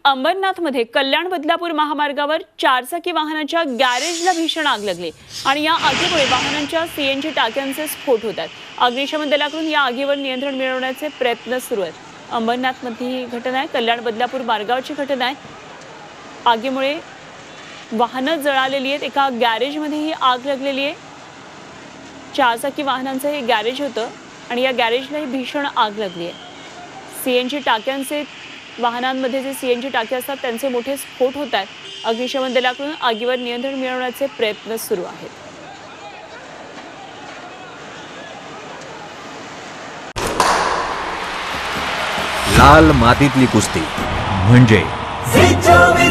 अंबरनाथमध्ये कल्याण बदलापूर महामार्गावर चारचाकी वाहनाच्या गॅरेजला भीषण आग लागली आणि या आगीमुळे वाहनांच्या सीएनजी टाक्यांचे स्फोट होतात। अग्निशमन दलाकडून या आगीवर नियंत्रण मिळवण्याचे प्रयत्न सुरू आहेत। अंबरनाथमध्ये ही घटना आहे, कल्याण बदलापूर मार्गावरची घटना आहे। आगीमुळे वाहनं जळालेली आहेत। एका गॅरेजमध्ये ही आग लागलेली आहे। चारचाकी वाहनांचं हे गॅरेज होतं आणि या गॅरेजला ही भीषण आग लागली आहे। सीएनजी टाक्यांचे वाहनांमध्ये जे सीएनजी टाके असतात त्यांचे मोठे स्फोट होत आहेत। अग्निशमन दलाकडून आगीवर नियंत्रण मिळवण्याचे प्रयत्न सुरू आहेत। लाल मातीतली कुस्ती म्हणजे